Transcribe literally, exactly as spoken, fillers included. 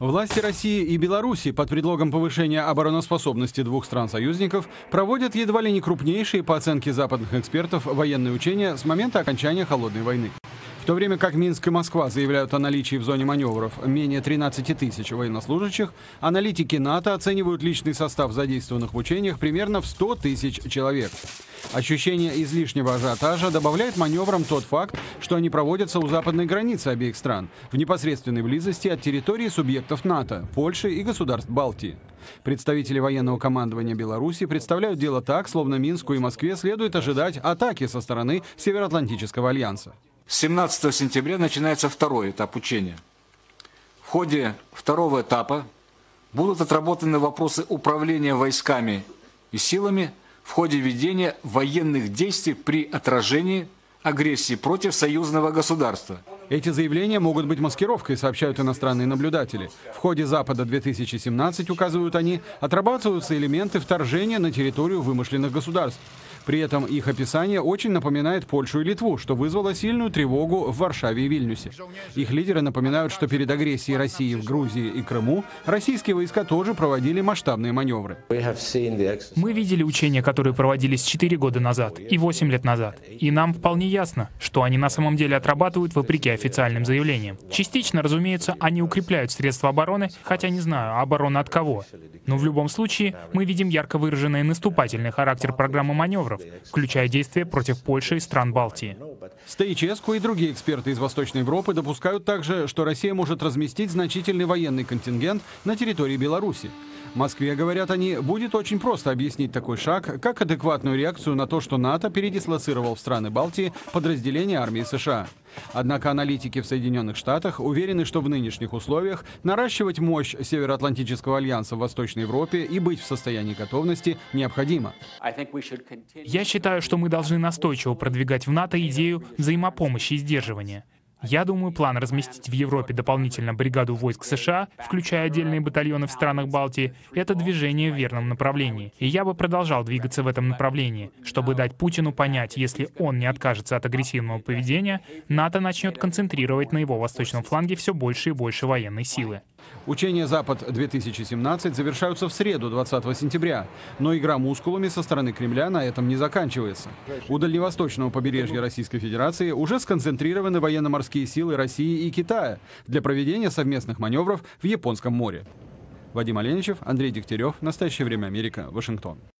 Власти России и Беларуси под предлогом повышения обороноспособности двух стран-союзников проводят едва ли не крупнейшие, по оценке западных экспертов, военные учения с момента окончания Холодной войны. В то время как Минск и Москва заявляют о наличии в зоне маневров менее тринадцати тысяч военнослужащих, аналитики НАТО оценивают личный состав задействованных в учениях примерно в сто тысяч человек. Ощущение излишнего ажиотажа добавляет маневрам тот факт, что они проводятся у западной границы обеих стран, в непосредственной близости от территории субъектов НАТО, Польши и государств Балтии. Представители военного командования Беларуси представляют дело так, словно Минску и Москве следует ожидать атаки со стороны Североатлантического альянса. С семнадцатого сентября начинается второй этап учения. В ходе второго этапа будут отработаны вопросы управления войсками и силами в ходе ведения военных действий при отражении агрессии против союзного государства. Эти заявления могут быть маскировкой, сообщают иностранные наблюдатели. В ходе Запада-две тысячи семнадцать, указывают они, отрабатываются элементы вторжения на территорию вымышленных государств. При этом их описание очень напоминает Польшу и Литву, что вызвало сильную тревогу в Варшаве и Вильнюсе. Их лидеры напоминают, что перед агрессией России в Грузии и Крыму российские войска тоже проводили масштабные маневры. Мы видели учения, которые проводились четыре года назад и восемь лет назад. И нам вполне ясно, что они на самом деле отрабатывают вопреки официальным заявлениям. Частично, разумеется, они укрепляют средства обороны, хотя не знаю, обороны от кого. Но в любом случае мы видим ярко выраженный наступательный характер программы маневров, включая действия против Польши и стран Балтии. Стоическу и другие эксперты из Восточной Европы допускают также, что Россия может разместить значительный военный контингент на территории Беларуси. В Москве, говорят они, будет очень просто объяснить такой шаг, как адекватную реакцию на то, что НАТО передислоцировал в страны Балтии подразделения армии США. Однако аналитики в Соединенных Штатах уверены, что в нынешних условиях наращивать мощь Североатлантического альянса в Восточной Европе и быть в состоянии готовности необходимо. Я считаю, что мы должны настойчиво продвигать в НАТО идею взаимопомощи и сдерживания. Я думаю, план разместить в Европе дополнительно бригаду войск США, включая отдельные батальоны в странах Балтии, это движение в верном направлении. И я бы продолжал двигаться в этом направлении, чтобы дать Путину понять, если он не откажется от агрессивного поведения, НАТО начнет концентрировать на его восточном фланге все больше и больше военной силы. Учения «Запад-две тысячи семнадцать» завершаются в среду, двадцатого сентября. Но игра мускулами со стороны Кремля на этом не заканчивается. У дальневосточного побережья Российской Федерации уже сконцентрированы военно-морские силы России и Китая для проведения совместных маневров в Японском море. Вадим Оленичев, Андрей Дегтярев. Настоящее время Америка. Вашингтон.